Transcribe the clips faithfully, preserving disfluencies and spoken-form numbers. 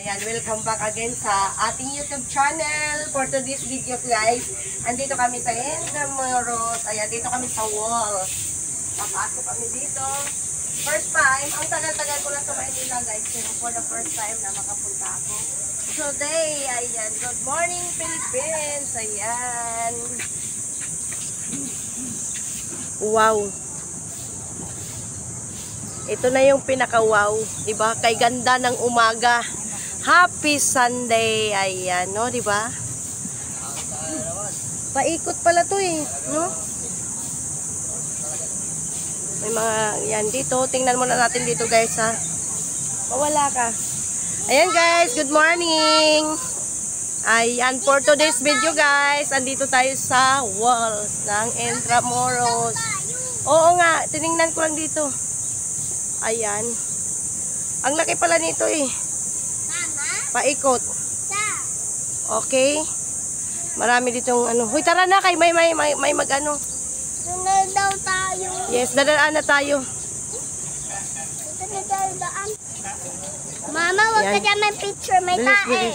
Ayan, welcome back again sa ating YouTube channel. For today's video guys, andito kami sa Intramuros. Ayan, dito kami sa wall. Papasok kami dito. First time, ang tagal-tagal ko na sa Maynila guys. Pero for the first time na makapunta ako. Today, ayan, good morning Philippines. Ayan. Wow. Ito na yung pinaka-wow, 'di ba? Kay ganda ng umaga. Happy Sunday. Ayan, no, 'di ba? Paikot pala 'to eh, no? May mga yan dito. Tingnan muna natin dito, guys, ha. Mawala ka. Ayan, guys, good morning. Ayan, for today's video, guys, andito tayo sa walls ng Intramuros. Oo nga, tiningnan ko lang dito. Ayan. Ang laki pala nito eh. Paikot. Okay. Marami ditong ano. Hoy, tara na kay may may may, may mag-ano. Sunod daw tayo. Yes, dadaan na tayo. Ito na daw daan. Mama, wag ka dyan may picture. May Bilis, tae. bilis.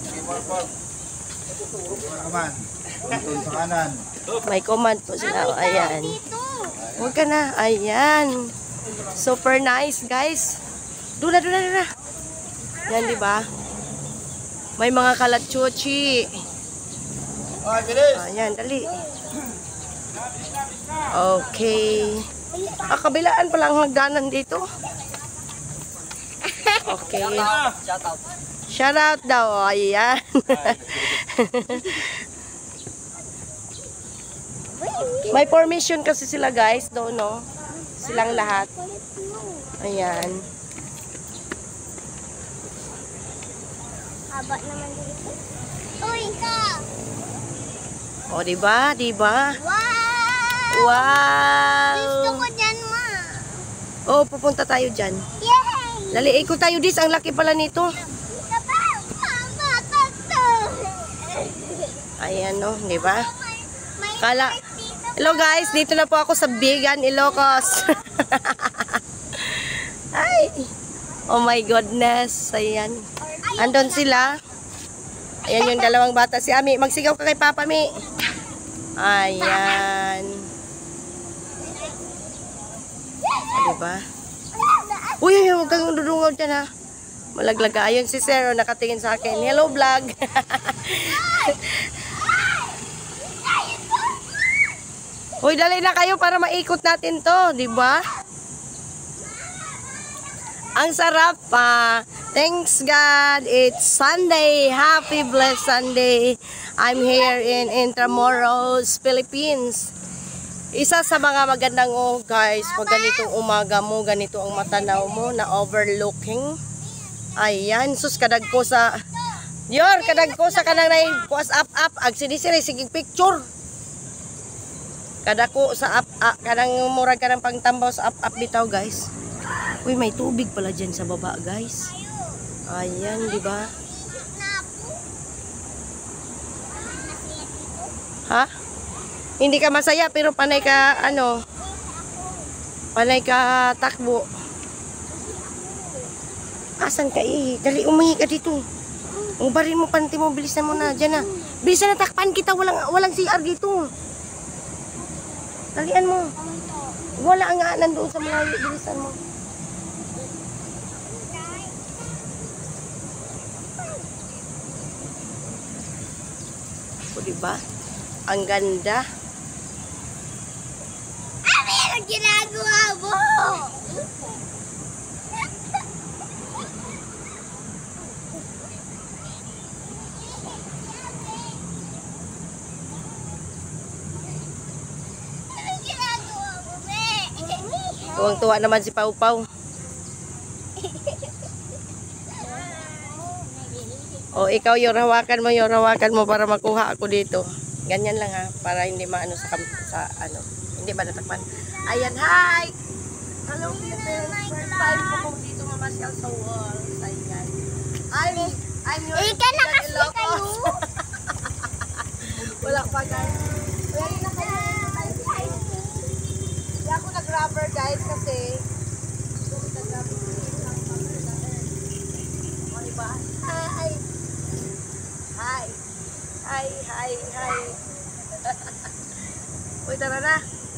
Kaman. Tuntun sa kanan. May command po sila. May tae Ayan. dito. Huwag ka na. Ayan. Super nice, guys. Dula, dula, dula. Yan, di ba? May mga kalatsuchi. Ay, bilis! Ayan, dali. Okay. Ah, kabilaan pala ang hagdanan dito. Okay. Shout out. Shout out daw. Ayan. May permission kasi sila, guys, doon, no? Silang lahat. Ayan. Haba naman dito. Uy, ka! O, diba? Diba? Wow! Wow! Gusto ko dyan, ma. O, pupunta tayo dyan. Yay! Dali, ikot tayo, dis. Ang laki pala nito. Mama, tato! Ayan, no? Diba? May Kala... Hello guys, dito na po ako sa Bigan, Ilocos. Ay! Oh my goodness. Ayan. Andun sila. Ayan yung dalawang bata. Si Ami, magsigaw ka kay Papa Mi. Ayan. Ah, diba? Uy, huwag kang dudungaw dyan ha. Malaglag ka. Ayun si Zero nakatingin sa akin. Hello vlog. Uy, dali na kayo para maikot natin to, di ba? Ang sarap pa. Thanks God, it's Sunday. Happy blessed Sunday. I'm here in Intramuros, Philippines. Isa sa mga magandang oh, guys, pag ganitong umaga mo, ganito ang matanaw mo na overlooking. Ayan, sus kadag ko sa Yor, kadag ko sa kanang nay kuas up up ag sini-sini sige picture. Kadako sa up, ah, kadang murag ka ng pangtambaw sa up-up bitaw, guys. Uy, may tubig pala dyan sa baba, guys. Ayan, di ba? Ha? Hindi ka masaya, pero panay ka, ano, panay ka takbo. Asan ka eh? Dali, umahi ka dito. Ubarin mo, panty mo, bilisan mo na. Dyan na. Bilisan na, takpan kita. Walang, walang C R dito. Talian mo. Wala nga nandoon sa malayo. Bilisan mo. O, diba? Ang ganda. Ano yung ginagawa mo? Tuwang-tuwa naman si Pau Pau. O, ikaw yung hawakan mo, yung hawakan mo para makuha ako dito. Ganyan lang ha, para hindi maano sa, sa ano, hindi ba natakpan. Ayan, hi! Hello, people. First time ko kung dito mamasyal sa walls. Ayan. I'm, I'm your... Ika na kasi kayo. Wala pa, guys. Wala na kayo. Hindi ako nag-rubber, guys, kasi... O, diba? Hi. Hi, hi, hi. Uy, tara na.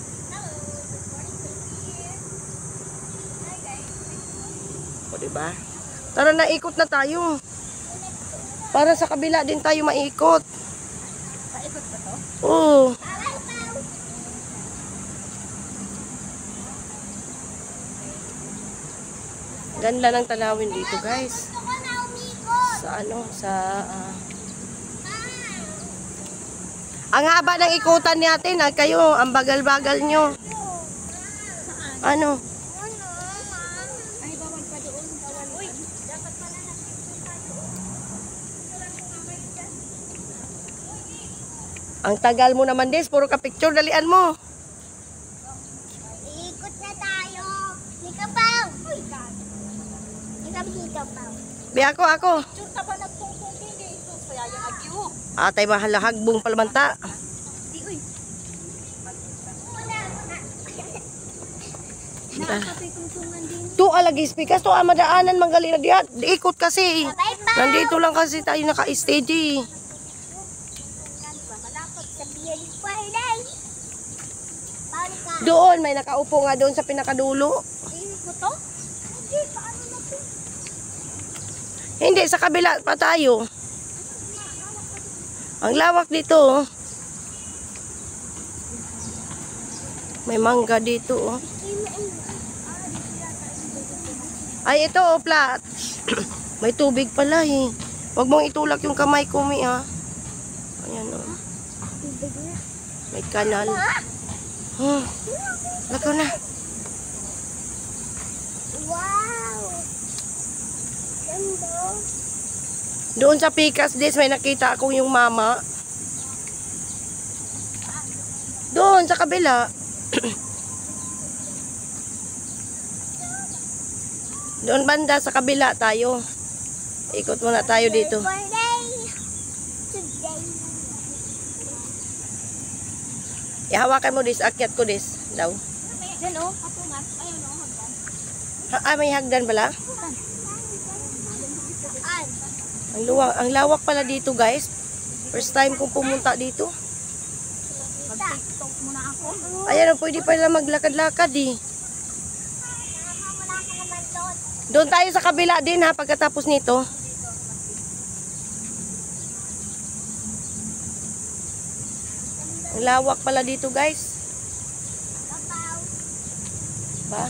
O, diba? Tara na, ikot na tayo. Para sa kabila din tayo maikot. Paikot ba to? Oo. Ganda ng tanawin dito, guys. Sa ano, sa... Uh, ang haba ng ikutan natin, ah, kayo, ang bagal-bagal nyo. Ano? Ay, bawal pa doon. Bawal. Uy, dapat pala nag-picture tayo. Ang tagal mo naman, Des. Puro ka picture. Dalian mo. Iikot na tayo. Lika pa. Uy, lika dito pa. Bi ako, ako. Picture ka ba nagpungpung din eh? Ito, kaya yung agyo. Atay mahalahagbong palamanta. Di, uy. Wala, wala. Nakakapitungtungan din. Tu alagis pikas to amadaanan manggali na dihat. Diikot kasi. Bye-bye. Nandito lang kasi tayo naka-steady. Malapot sa biyan ko ay day. Paano ka? Doon may nakaupo nga doon sa pinakadulo. Iikot ko to? Hindi, paano na to? Hindi sa kabila pa tayo. Ang lawak dito. Oh. May mangga dito. Oh. Ay ito oh, plat. May tubig pala eh. Huwag mong itulak yung kamay ko, mi ah. Ayan oh. May kanal. Huh. Lakaw na. Wow! Ganda. Doon sa Pikas Des, may nakita akong yung mama. Doon sa kabila. Doon banda sa kabila tayo. Ikot muna tayo dito. Birthday today. Ihawakan mo Des, akyat ko Des. Daw. Diyan oh, patungan. Ayun oh, hagdan. Ha, ah, may hagdan pala? Saan? Ang luwang, ang lawak pala dito guys. First time kong pumunta dito. Mag-tiktok muna ako. Ayan, pwede pala maglakad-lakad eh. Wala ka naman doon. Doon tayo sa kabila din ha, pagkatapos nito. Ang lawak pala dito guys. Kapaw. Ba?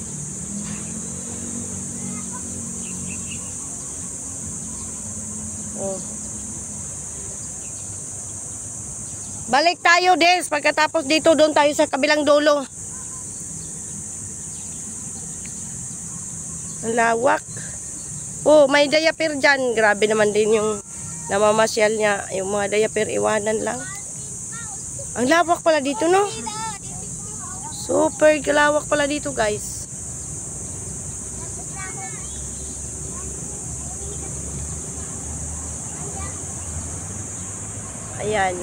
Oh. Balik tayo Des, pagkatapos dito doon tayo sa kabilang dulo. Ang lawak. Oh, may diaper dyan. Grabe naman din yung namamasyal niya. Yung mga diaper iwanan lang. Ang lawak pala dito, no? Super lawak pala dito, guys. Ayan.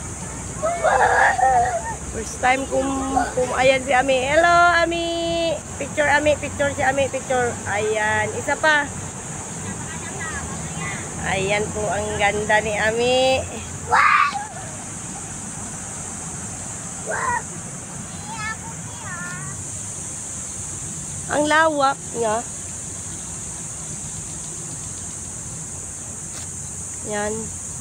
First time kum, kum ayan si Ami. Hello, Ami. Picture, Ami. Picture si Ami. Picture. Ayan. Isa pa. Ayan po ang ganda ni Ami. Wow! Wow! Ang lawak niya. Yan.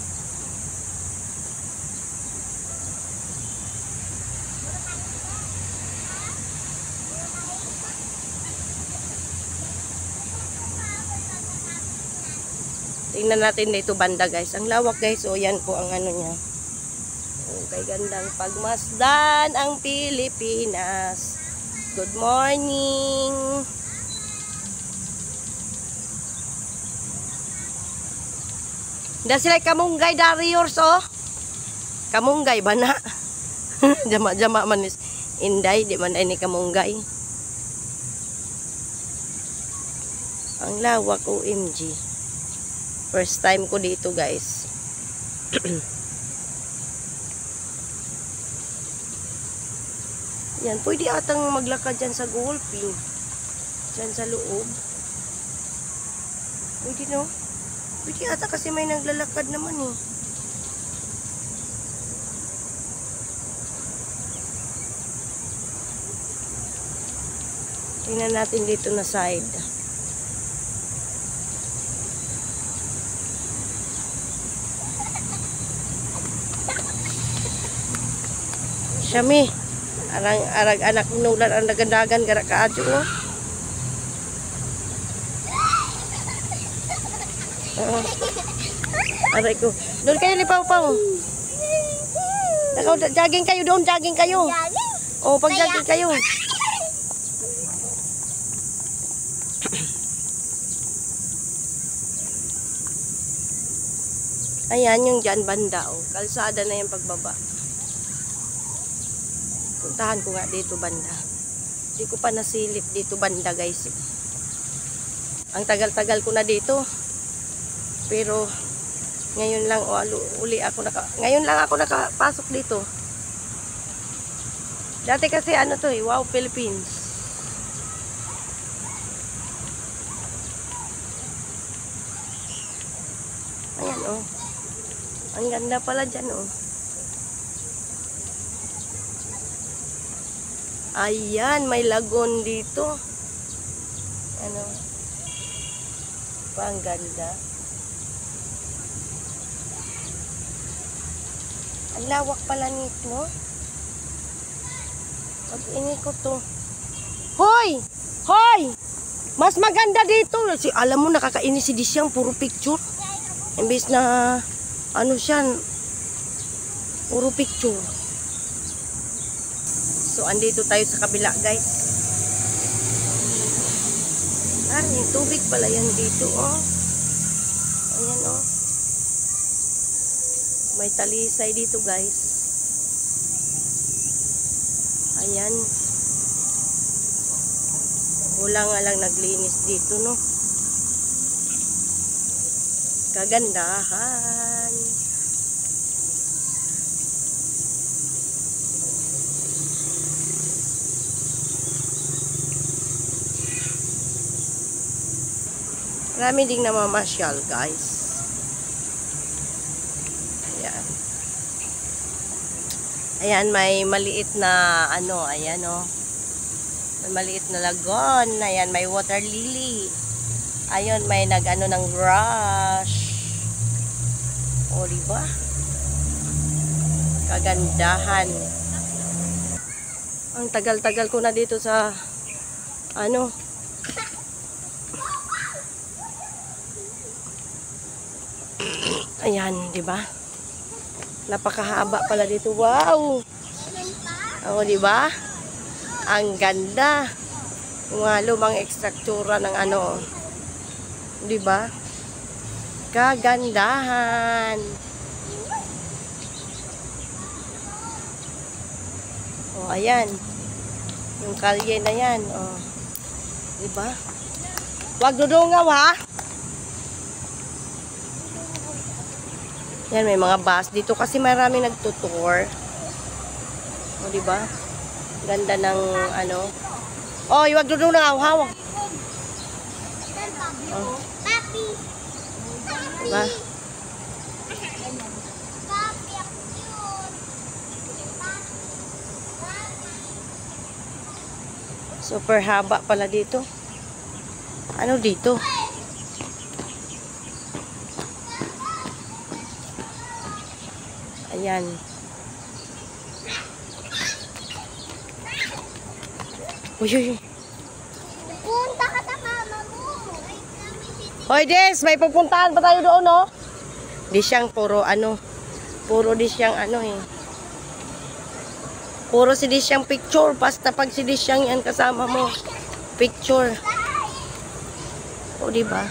Tingnan natin dito banda guys. Ang lawak guys. O yan po ang ano niya. O kay gandang pagmasdan ang Pilipinas. Good morning. Da sila kamunggay Dariors oh. Kamunggay ba na? Jama-jama man is inday. Di man ay ni kamunggay. Ang lawak O M G. First time ko dito guys. Yan, pwede atang maglakad dyan sa golfing. Dyan sa loob. Pwede no? Pwede ata kasi may naglalakad naman eh. Tingnan natin dito na side. Siyami. Arang arag anak nulan ang nagandagan gara kaadyo oh. Oh. Aray ko. Doon kayo lipaw-paw. Nakaw jogging kayo doon, jogging kayo. Oh, pag jogging kayo. Ayan yung dyan banda oh. Kalsada na yung pagbaba. Puntahan ko nga dito banda. Hindi ko pa nasilip dito banda guys. Ang tagal-tagal ko na dito. Pero ngayon lang o oh, uli ako naka ngayon lang ako nakapasok dito. Dati kasi ano to eh, Wow Philippines. Ayan oh. Ang ganda pala dyan oh. Ayan, may lagoon dito. Ano? Pang ganda. Ang lawak pala nito. Pag inikot to. Hoy! Hoy! Mas maganda dito. Si, alam mo, nakakainis si Disyang. Puro picture. Imbis na, ano siya, puro picture. So, andito tayo sa kabila, guys. Ah, may tubig pala yan dito, oh. Ayan, oh. May talisay dito, guys. Ayan. Wala nga lang naglinis dito, no. Kagandahan. Marami ding namamasyal, guys. Ayan. Ayan, may maliit na, ano, ayan, oh. May maliit na lagoon. Ayan, may water lily. Ayun, may nag-ano ng rush. O, diba? Kagandahan. Ang tagal-tagal ko na dito sa, ano, ayan, di ba? Napakahaba pala dito. Wow! Oo, di ba? Ang ganda. Yung mga lumang ekstruktura ng ano. Di ba? Kagandahan. Oh, ayan. Yung kalye na yan, oh. Di ba? Wag dudungaw, ha? Yan, may mga bus dito kasi marami nagtutour. O, di ba? Ganda ng ano. Oh, wag dudong na hawak. Oh. Papi. Diba? Papi, ako yun. Super haba pala dito. Ano dito? Ayan. Uy, uy, uy. Punta ka sa mama mo. Hoy, Des, may pupuntahan pa tayo doon, no? Di siyang puro ano. Puro di siyang ano eh. Puro si di siyang picture. Basta pag si di siyang yan kasama mo. Picture. O, diba?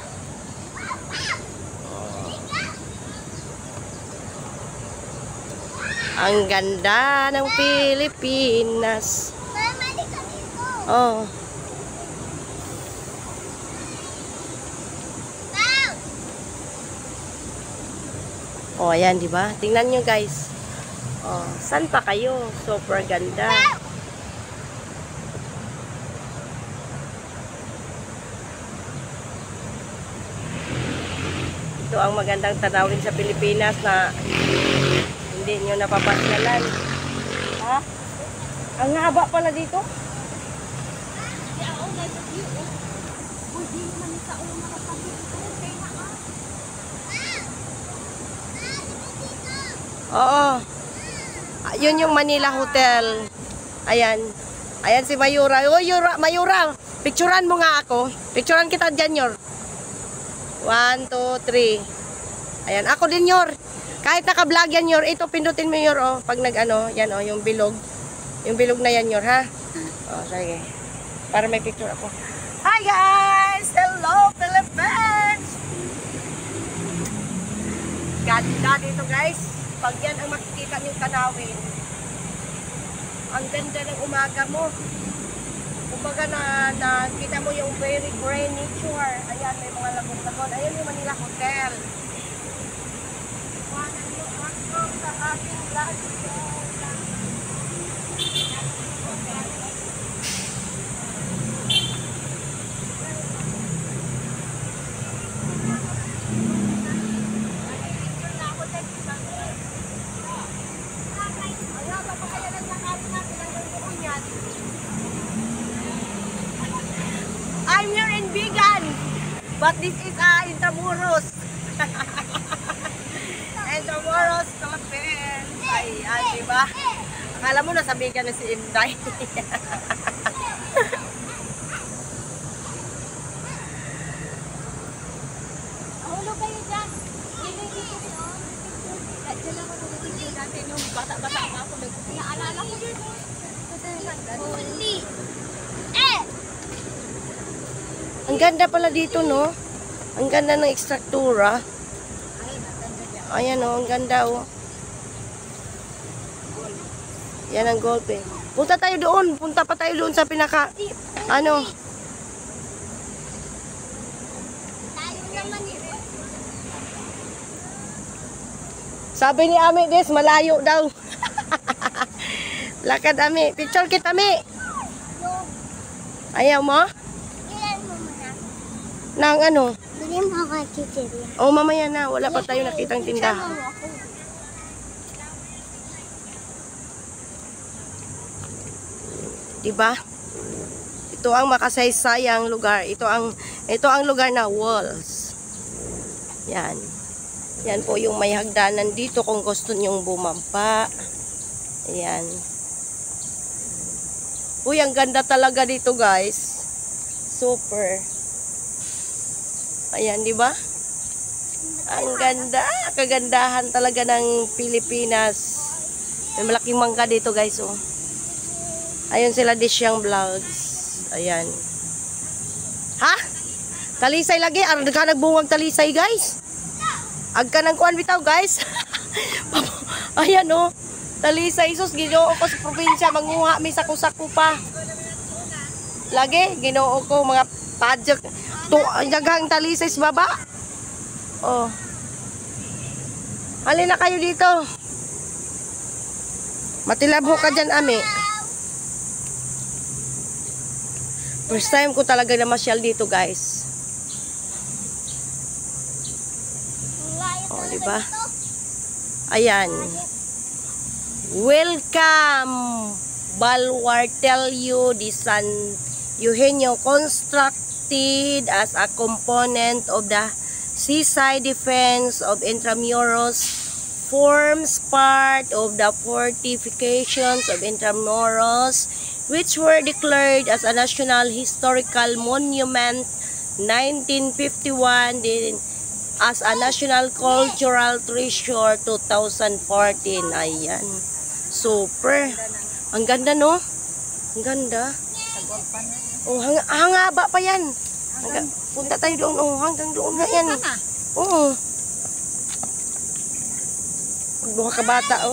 Ang ganda ng Pilipinas. Mama, di ka dito. Oh. Wow! Oh, ayan, di ba? Tingnan nyo, guys. Oh, saan pa kayo? Super ganda. Ito ang magandang tanawin sa Pilipinas na hindi nyo napapasyalan. Ha? Ang haba pala dito. Oo. Yun yung Manila Hotel. Ayan. Ayan si Mayura. Oh, Yura, Mayura. Picturean mo nga ako. Picturean kita dyan, Yor. One, two, three. Ayan. Ako din, Yor. Kahit naka-vlog yan, Yor. Ito, pindutin mo, Yor. Oh. Pag nag-ano, yan, oh. Yung bilog. Yung bilog na yan, Yor, ha? Oh, sige. Para may picture ako. Hi, guys! Hello, Philippines! Ganda dito, guys. Pag yan ang makikita niyong tanawin. Ang ganda ng umaga mo. Kumbaga na, na kita mo yung very green nature. Ayan, may mga lagon-lagon. Ayan yung Manila Hotel. Iwanan nyo ako sa ating vlog. I'm here in Vegan, but this is uh, Intramuros. Intramuros Philippines. Ayan, diba? Akala mo nasa Vegan na si Inday. Hulo kayo dyan. Diyan ako nag-video natin yung bata-bata pa ako. Naalala ko yun. Huli. Eh! Ang ganda pala dito, no? Ang ganda ng ekstruktura. Ayan, oh, ang ganda, oh. Yan ang golpe. Punta tayo doon. Punta pa tayo doon sa pinaka, ano? Tayo naman eh. Sabi ni Ami Des, malayo daw. Lakad, Ami. Picture kita, Ami. Ayaw mo? Ilan mo muna. Nang ano? Bili mo ako chichirya. Oh, mamaya na. Wala pa tayo nakitang tindahan. Diba? Ito ang makasaysayang lugar. Ito ang ito ang lugar na walls. Yan. Yan po yung may hagdanan dito kung gusto nyong bumampa. Ayan. Uy, ang ganda talaga dito, guys. Super. Ayan, di ba? Ang ganda. Kagandahan talaga ng Pilipinas. May malaking mangga dito, guys, oh. Ayun sila Disyang Vlogs. Ayan. Ha? Talisay lagi. Arad ka nagbungag talisay, guys. Agka ng kuan bitaw, guys. Ayan, oh. Talisay, sus. Ginoo ko sa probinsya. Manguha mi sa kusako pa. Lagi. Ginoo ko mga padyak. Yagang talisay sa baba. Oh. Halina kayo dito. Matilabho ka dyan, Ami. First time ko talaga na masyal dito, guys. Oh, di ba? Ayan. Welcome, Baluartelio de San Eugenio, constructed as a component of the seaside defense of Intramuros, forms part of the fortifications of Intramuros, which were declared as a National Historical Monument nineteen fifty-one, din as a National Cultural Treasure two thousand fourteen. Ayan. Super. Ang ganda, no? Ang ganda. Oh, hang hangaba pa yan. Hanggang, punta tayo doon. Oh, hanggang doon nga yan. Oo. Buha ka bata, oh.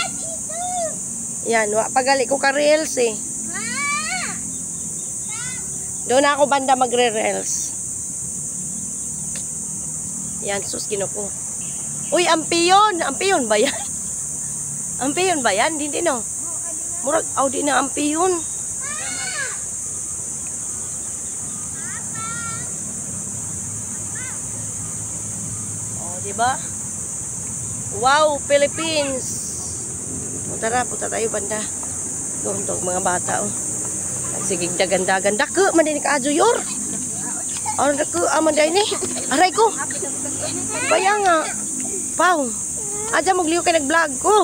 Yan, wa pagali ko ka reels eh. Doon ako banda magre-reels. Yan, sus, ginuko. Uy, ampiyon! Ampiyon ba yan? Ampiyon ba yan? Hindi, no? Murag, aw, di na ampiyon. Oh, ba? Wow, Philippines. O tara, punta tayo banda. Doon to, mga bata, oh. Sige, dagan-dagan. Dako, man din ka yor. Ano dako, aman din ni. Aray ko. Kaya nga. Pau. Aja magliw kay nag-vlog ko.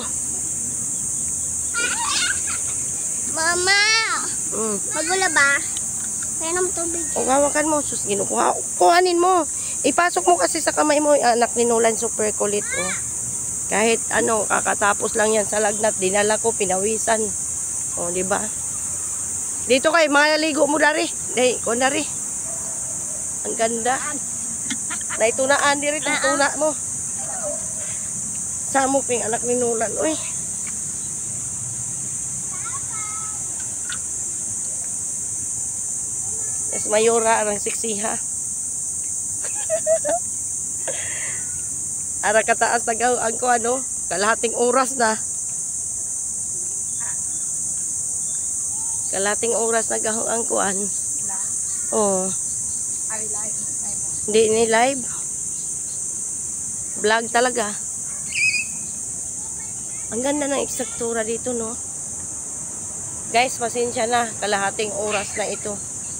Mama! Mm. Magula ba? Kaya naman tubig. O hawakan mo, sus, ginukuha. Kuhanin mo. Ipasok mo kasi sa kamay mo, anak ni Nolan, super kulit, oh. Kahit ano, kakatapos lang yan sa lagnat, dinala ko, pinawisan. O, di ba? Dito kay, mga naligo mo dari. Day, ko dari. Ang ganda. Naitunaan diri itong tuna mo. Sa mo ping anak ni Nolan, uy. Yes, mayora arang siksiha. Ara kataas tagaw ang ko ano, kalahating oras na. Kalahating oras na gaho ang kuan. Oh. Hindi ni live. Vlog talaga. Ang ganda ng ekstruktura dito, no? Guys, pasensya na. Kalahating oras na ito.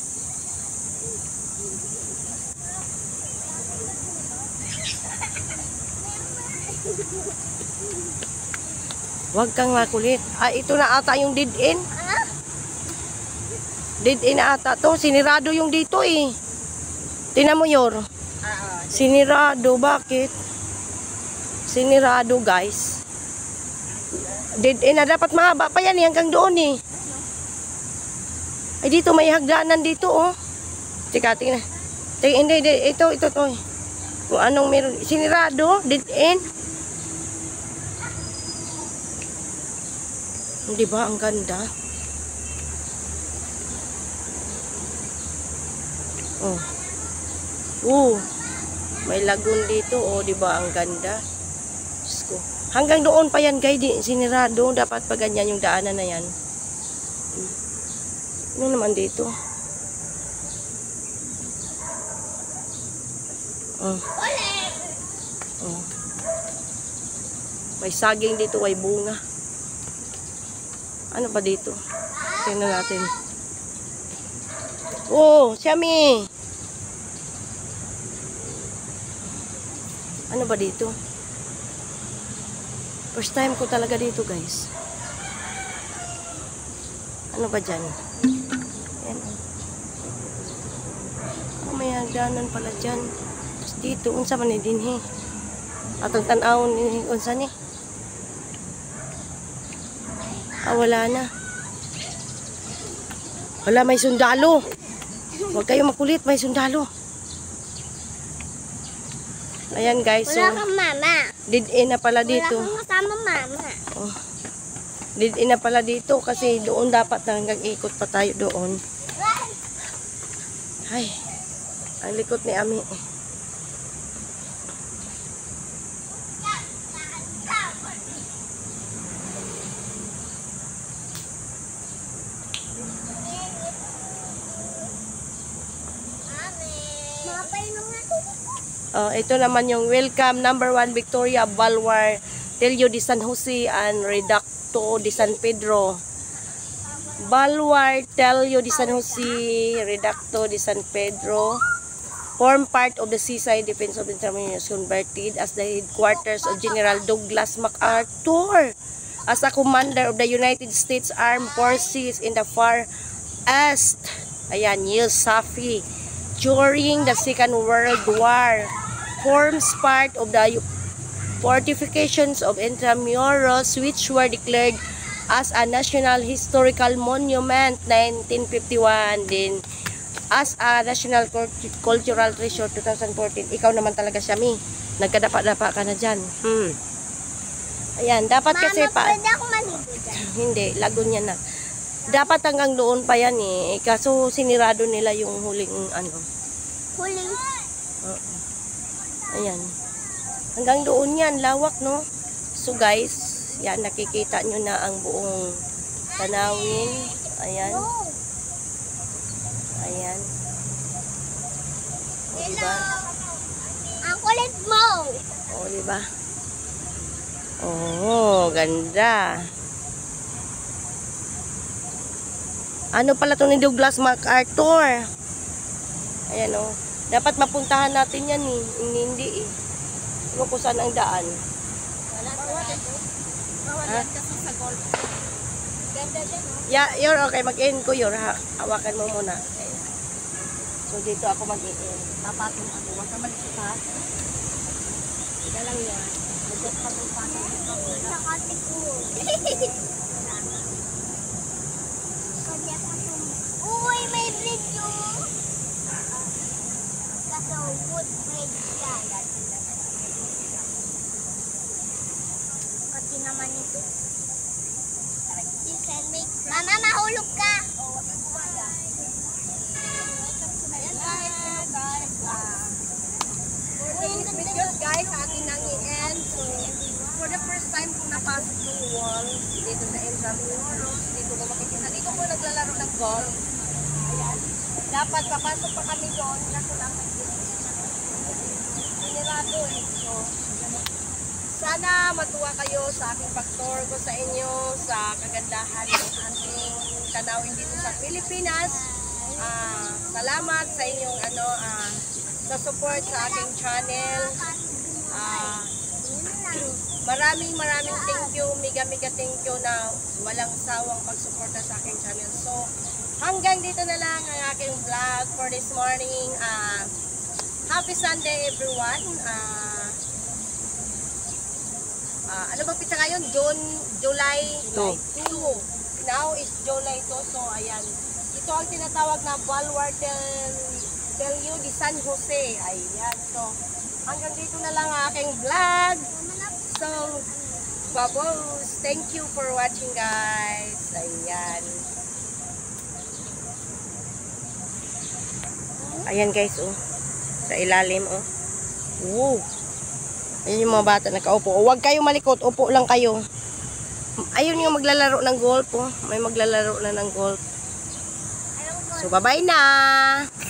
Huwag kang makulit. Ah, ito na ata yung dead end. Dead end na ata to. Sinirado yung dito eh. Tingnan mo, Yor. Sinirado. Bakit? Sinirado, guys. Dead end na. Dapat mahaba pa yan eh. Hanggang doon eh. Ay, dito may hagdanan dito, oh. Tika, tingnan. Tika, hindi, hindi. Ito, ito, ito. Kung anong meron. Sinirado. Dead end. Di ba ang ganda? Oh. Oh. May lagoon dito, oh, di ba ang ganda? Diyos ko. Hanggang doon pa yan, guys, di sinirado, dapat pa ganyan yung daanan na yan. Ano naman dito? Oh. Oh. May saging dito, may bunga. Ano ba dito? Tingnan natin. Oh, Siami. Ano ba dito? First time ko talaga dito, guys. Ano ba dyan? Ayan. Oh, may hagdanan pala dyan. Tapos dito, unsa man din eh. Atong tanawon ni unsa ni? Ah, wala na. Wala, may sundalo. Huwag kayo makulit, may sundalo. Ayan, guys. So, Wala kang mama. dead end na pala dito. Wala kang kasama mama. Oh. Dead end na pala dito kasi doon dapat hanggang ikot pa tayo doon. Ay, ang likot ni Ami. Uh, ito naman yung welcome number one Victoria Balwar Telio de San Jose and Reducto de San Pedro. Balwar Telio de San Jose, Reducto de San Pedro form part of the Seaside Defense of the Intermediate converted as the headquarters of General Douglas MacArthur as a commander of the United States Armed Forces in the Far East. Ayan, U S A F I during the Second World War. Forms part of the fortifications of Intramuros, which were declared as a National Historical Monument nineteen fifty-one, din as a National Cultural Treasure two thousand fourteen. Ikaw naman talaga siya, Mi. Nagkadapa-dapa ka na dyan. Hmm. Ayan, dapat Mama, kasi pa... pwede ako maligo dyan. Hindi, lagon yan na. Dapat hanggang doon pa yan eh. Kaso sinirado nila yung huling ano. Huling. Uh, ayan. Hanggang doon yan, lawak, no? So guys, yan, nakikita nyo na ang buong tanawin. Ayan. Ayan. O, diba? Ang kulit mo. Oh, di ba? Oh, ganda. Ano pala to ni Douglas MacArthur? Ayan oh. Dapat mapuntahan natin yan eh. Hindi, hindi eh. Ano kung saan ang daan? Wala sa bawal Ha? yan kasi sa golf. Ganda dyan, no? Yeah, you're okay. Mag-in ko yun. Ha? Hawakan mo muna. Ayan. So, dito ako mag-in. Tapatong ako. Huwag ka malikot ha. Ika lang yan. Mag-in pa itong patong. Sa kati ko. Uy, may bridge yung. Kaso wood bridge yan. Kasi naman ito. You can make. Mama, mahulog ka. Ayan guys, hello guys. Ah, for today's video guys, atin nang i-end. So, for the first time kung napasok ng wall, dito sa Intramuros, dito ko makikita. Dito ko naglalaro ng golf. Ayan. Dapat papasok pa kami doon. Kaso lang sinirado eh. So, sana matuwa kayo sa aking pag-tour ko sa inyo sa kagandahan ng ating tanawin dito sa Pilipinas. Ah, salamat sa inyong ano ah, sa support sa aking channel. Ah, maraming maraming thank you, mega mega thank you na walang sawang pagsuporta sa aking channel. So, hanggang dito na lang ang aking vlog for this morning. Ah, happy Sunday everyone. Ah, Uh, ano bang pizza ngayon? June, July Two. two. Now is July two. So, ayan. Ito ang tinatawag na Bulwark del, del U de San Jose. Ayan. So, hanggang dito na lang ang aking vlog. So, babos. Thank you for watching guys. Ayan. Ayan guys, oh. Sa ilalim, oh. Wow. Ayan yung mga bata nakaupo. Huwag kayong malikot. Upo lang kayo. Ayun yung maglalaro ng golf, oh. May maglalaro na ng golf. So, bye-bye na.